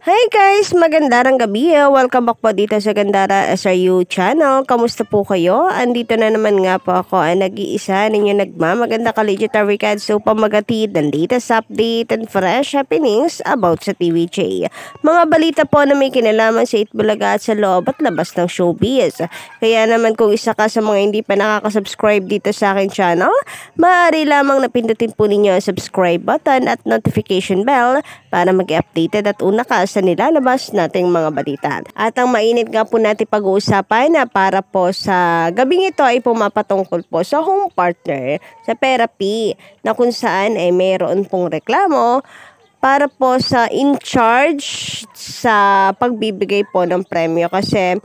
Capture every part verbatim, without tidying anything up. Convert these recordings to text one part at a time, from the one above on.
Hey guys! Magandang gabi. Welcome back po dito sa Gandara S R U channel. Kamusta po kayo? Andito na naman nga po ako ang nag-iisa ninyo nagmamaganda ka-Legitary Card so pamagatid ng latest update and fresh happenings about sa T V J. Mga balita po na may kinalaman sa Itbulaga at sa loob at labas ng showbiz. Kaya naman kung isa ka sa mga hindi pa nakaka-subscribe dito sa akin channel, maaari lamang napindutin po ninyo ang subscribe button at notification bell para mag-updated at una ka sa nilalabas nating mga balita. At ang mainit nga po natin pag-uusapan na para po sa gabing ito ay pumapatungkol po sa home partner sa therapy na kung saan ay mayroon pong reklamo para po sa in charge sa pagbibigay po ng premyo kasi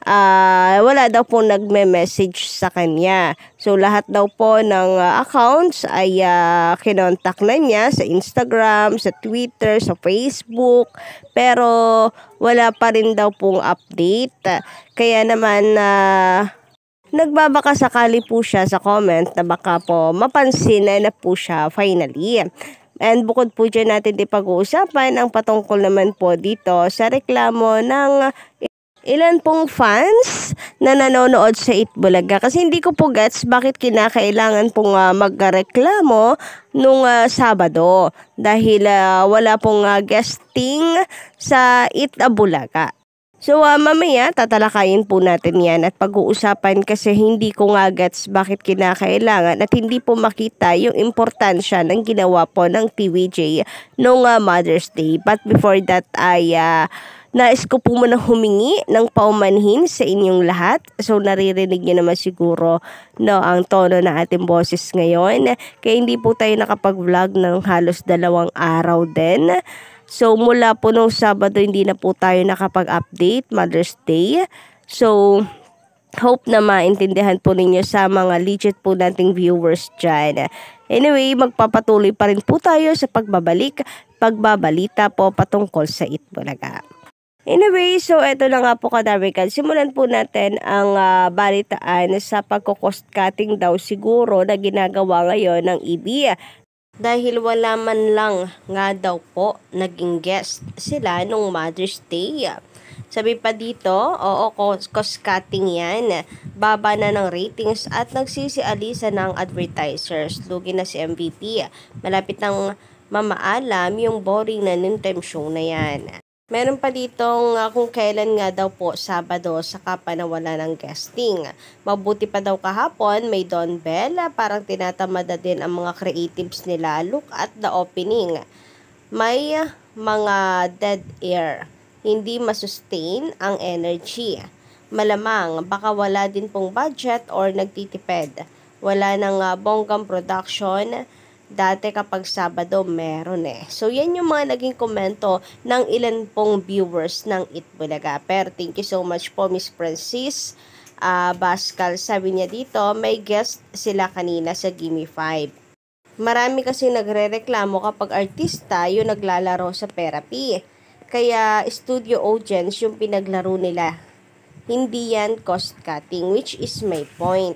uh, wala daw po nagme-message sa kanya. So lahat daw po ng uh, accounts ay uh, kinontak na niya sa Instagram, sa Twitter, sa Facebook, pero wala pa rin daw pong update. Kaya naman uh, nagbabaka sakali po siya sa comment na baka po mapansin na, na po siya finally. And bukod po dyan natin di pag-uusapan ang patungkol naman po dito sa reklamo ng ilan pong fans na nanonood sa Itbulaga. Kasi hindi ko po gets bakit kinakailangan pong uh, magreklamo nung uh, Sabado dahil uh, wala pong uh, guesting sa Itbulaga. So uh, mamaya tatalakayin po natin yan at pag-uusapan kasi hindi ko nga gets bakit kinakailangan at hindi po makita yung importansya ng ginawa po ng T V J nung uh, Mother's Day. But before that ay uh, nais ko po muna humingi ng paumanhin sa inyong lahat. So naririnig nyo naman siguro no, ang tono ng ating boses ngayon. Kaya hindi po tayo nakapag-vlog ng halos dalawang araw din. So, mula po nung Sabado, hindi na po tayo nakapag-update, Mother's Day. So, hope na maintindihan po ninyo sa mga legit po nating viewers dyan. Anyway, magpapatuloy pa rin po tayo sa pagbabalik, pagbabalita po patungkol sa Itbulaga. Anyway, so eto na nga po kadarwikan. Simulan po natin ang uh, balitaan sa pagko-cost cutting daw siguro na ginagawa ngayon ng E B. Dahil wala man lang nga daw po naging guest sila nung Mother's Day. Sabi pa dito, oo, cost-cutting yan. Baba na ng ratings at nagsisialisa ng advertisers. Lugi na si M V P. Malapit nang mamaalam yung boring na noontime show na yan. Meron pa ditong uh, kung kailan nga daw po Sabado saka pa nawala ng guesting. Mabuti pa daw kahapon may Don Bell, parang tinatamad din ang mga creatives nila. Look at the opening. May uh, mga dead air. Hindi masustain ang energy. Malamang baka wala din pong budget or nagtitipid. Wala nang uh, bonggang production. Dati kapag Sabado, meron eh. So, yan yung mga naging komento ng ilan pong viewers ng Itbulaga. Pero thank you so much po, Miss Francis uh, Bascal. Sabi niya dito, may guest sila kanina sa Gimme five. Marami kasi nagre-reklamo kapag artista yung naglalaro sa therapy. Kaya studio audience yung pinaglaro nila. Hindi yan cost cutting, which is my point.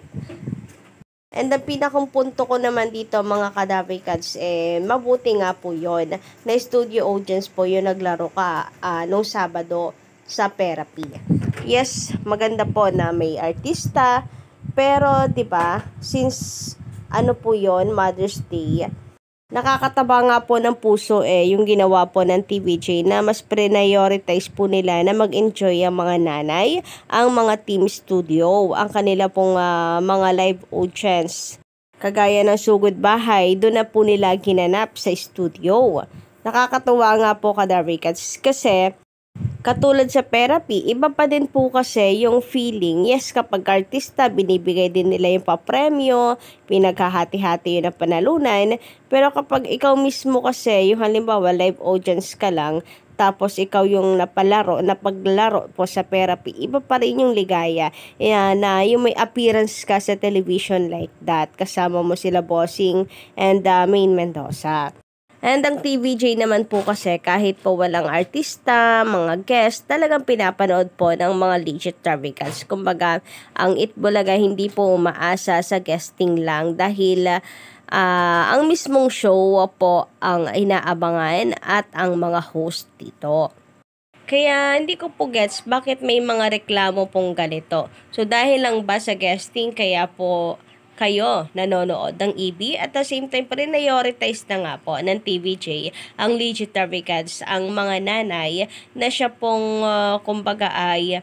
And ang pinakang punto ko naman dito mga kadavikats, eh, mabuti nga po yon na studio audience po yung naglaro ka uh, nung Sabado sa therapy. Yes, maganda po na may artista, pero 'di ba since ano po yon Mother's Day, nakakataba nga po ng puso eh yung ginawa po ng T V J na mas prioritize po nila na mag-enjoy ang mga nanay, ang mga team studio, ang kanila pong uh, mga live audience. Kagaya ng Sugod Bahay, doon na po nila ginanap sa studio. Nakakatuwa nga po kadarikats kasi katulad sa therapy, iba pa din po kasi yung feeling. Yes, kapag artista, binibigay din nila yung papremyo, pinaghahati-hati yun ang panalunan. Pero kapag ikaw mismo kasi, yung halimbawa live audience ka lang, tapos ikaw yung napalaro, napaglaro po sa therapy, iba pa rin yung ligaya. Yan, na yung may appearance ka sa television like that, kasama mo sila Bossing and uh, Main Mendoza. And ang T V J naman po kasi kahit po walang artista, mga guest, talagang pinapanood po ng mga legit travicals. Kumbaga, ang Itbulaga hindi po umaasa sa guesting lang dahil uh, ang mismong show po ang inaabangan at ang mga host dito. Kaya hindi ko po gets bakit may mga reklamo pong ganito. So dahil lang ba sa guesting kaya po kayo nanonood ng E B at the same time prioritize na nga po ng T V J ang legendary gods, ang mga nanay na siya pong uh, kumbaga ay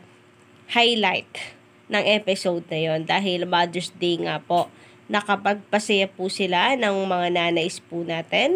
highlight ng episode na yon dahil Mother's Day nga po nakapagpasaya po sila ng mga nanays po natin.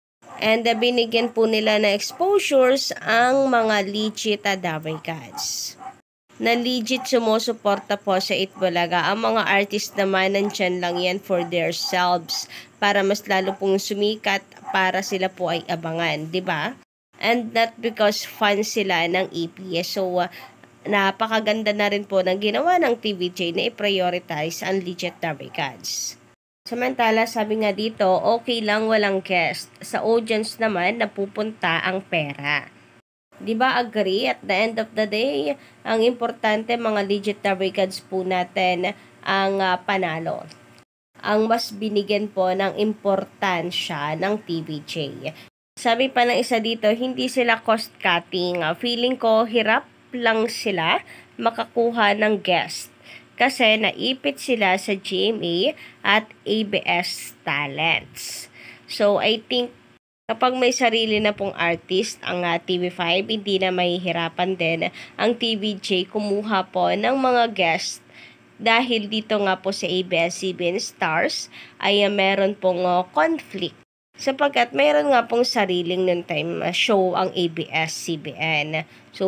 And uh, binigyan po nila ng exposures ang mga legit Adamay gods. Na legit sumusuporta po sa Itbulaga. Ang mga artist naman nandyan lang yan for their selves para mas lalo pong sumikat para sila po ay abangan, di ba? And not because fans sila ng E P S. So, uh, napakaganda na rin po ng ginawa ng T V J na i-prioritize ang legit Adamay gods. Samantala, sabi nga dito, okay lang walang guest. Sa audience naman, napupunta ang pera. Diba agree? At the end of the day, ang importante mga legendary gods po natin ang uh, panalo. Ang mas binigyan po ng importansya ng T V J. Sabi pa ng isa dito, hindi sila cost cutting. Feeling ko, hirap lang sila makakuha ng guest. Kasi naipit sila sa G M A at A B S Talents. So, I think kapag may sarili na pong artist ang uh, T V five, hindi na mahihirapan din ang T V J kumuha po ng mga guest. Dahil dito nga po sa A B S C B N Stars ay uh, meron pong uh, conflict. Sapagkat mayroon nga pong sariling noon time uh, show ang A B S C B N. So,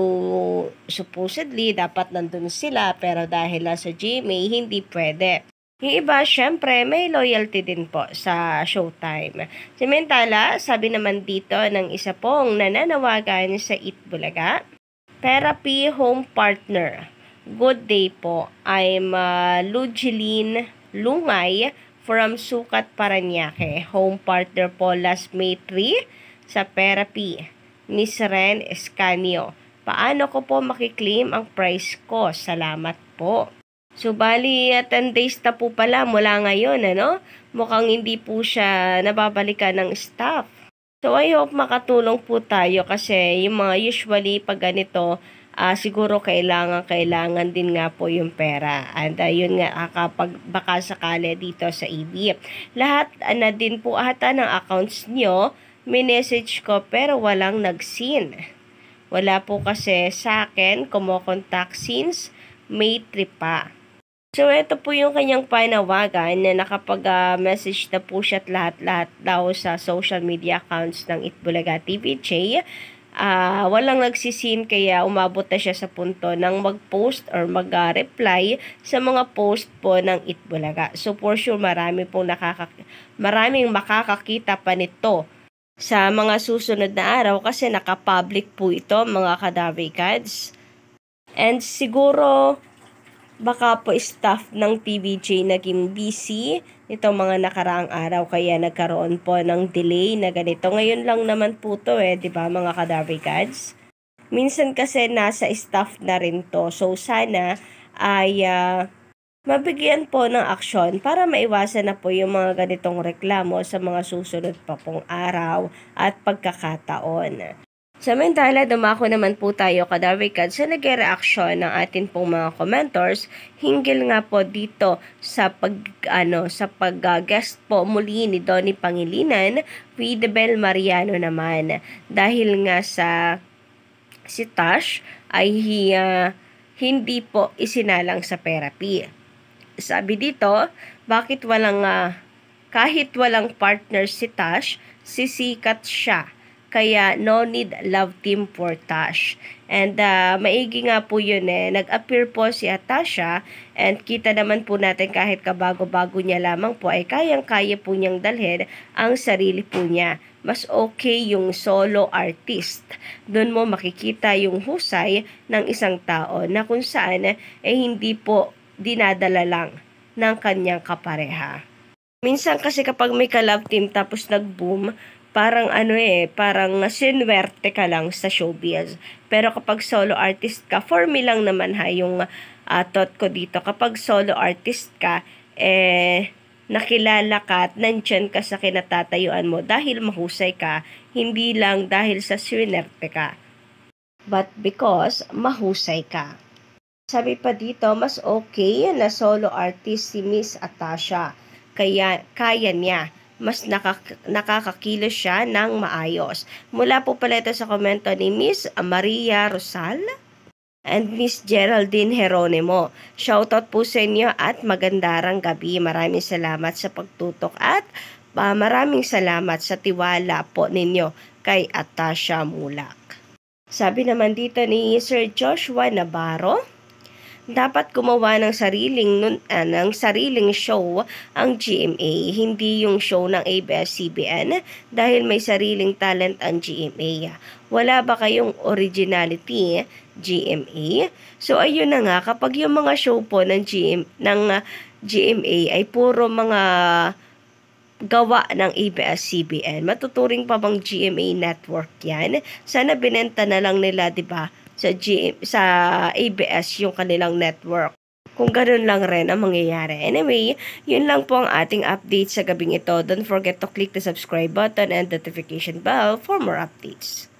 supposedly, dapat nandun sila, pero dahil sa G M A, hindi pwede. Yung iba, syempre, may loyalty din po sa Showtime. Samantala, sabi naman dito ng isa pong nananawagan sa Itbulaga, Therapy Home Partner. Good day po. I'm uh, Lujeline Lungay from Sukat, Paranaque. Home partner po last May third sa therapy. Miss Ren Escanio. Paano ko po makiklaim ang price ko? Salamat po. So, bali, ten days na po pala mula ngayon, ano? Mukhang hindi po siya nababalikan ng staff. So, I hope makatulong po tayo kasi yung mga usually pag ganito, uh, siguro kailangan, kailangan din nga po yung pera. And uh, yun nga, kapag baka sakali dito sa E B. Lahat uh, na din po ata ng accounts nyo, may message ko pero walang nag-seen. Wala po kasi sa akin, kumokontak since May three pa. So, ito po yung kanyang panawagan na nakapag-message uh, na po siya at lahat-lahat daw sa social media accounts ng Itbulaga T V J. Uh, walang nagsisin kaya umabot na siya sa punto ng mag-post or mag-reply sa mga post po ng Itbulaga. So, for sure, marami pong nakaka maraming makakakita pa nito sa mga susunod na araw kasi naka-public po ito mga Kadavay gods. And siguro baka po staff ng T V J naging busy itong mga nakaraang araw kaya nagkaroon po ng delay na ganito. Ngayon lang naman po to eh, di ba mga Kadavay gods? Minsan kasi nasa staff na rin to. So sana ay uh, mabigyan po ng aksyon para maiwasan na po yung mga ganitong reklamo sa mga susunod pa pong araw at pagkakataon. Samantala, dumako naman po tayo Kadavay gods sa nag-reaction ng atin pong mga commentors hinggil nga po dito sa pag ano sa pag-guest po muli ni Donnie Pangilinan with Bel Mariano naman dahil nga sa si Tash ay uh, hindi po isinalang sa therapy. Sabi dito, bakit walang, uh, kahit walang partner si Tash, sisikat siya. Kaya no need love team for Tash. And uh, maigi nga po yun eh. Nag-appear po si Atasha and kita naman po natin kahit kabago-bago niya lamang po ay kayang-kaya po niyang dalhin ang sarili po niya. Mas okay yung solo artist. Doon mo makikita yung husay ng isang tao na kung saan eh hindi po dinadala lang ng kanyang kapareha. Minsan kasi kapag may ka-love team tapos nag-boom, parang ano eh, parang sinwerte ka lang sa showbiz. Pero kapag solo artist ka, for me lang naman ha, yung uh, thought ko dito, kapag solo artist ka, eh, nakilala ka at nandyan ka sa kinatatayuan mo dahil mahusay ka, hindi lang dahil sa swinerte ka. but because mahusay ka. Sabi pa dito, mas okay na solo artist si Miss Atasha. Kaya kaya niya. Mas nakak nakakakilos siya ng maayos. Mula po pala ito sa komento ni Miss Maria Rosal and Miss Geraldine Jeronimo. Shoutout po sa inyo at magandarang gabi. Maraming salamat sa pagtutok at uh, maraming salamat sa tiwala po ninyo kay Atasha Mulak. Sabi naman dito ni Sir Joshua Navarro, dapat gumawa ng sariling nun, uh, ng sariling show ang G M A, hindi yung show ng A B S C B N dahil may sariling talent ang G M A. Wala ba kayong originality, G M A? So ayun na nga, kapag yung mga show po ng G M ng uh, G M A ay puro mga gawa ng A B S C B N, matuturing pa bang G M A network yan? Sana binenta na lang nila, 'di ba? Sa G M, sa A B S yung kanilang network. Kung ganoon lang rin ang mangyayari. Anyway, yun lang po ang ating update sa gabing ito. Don't forget to click the subscribe button and notification bell for more updates.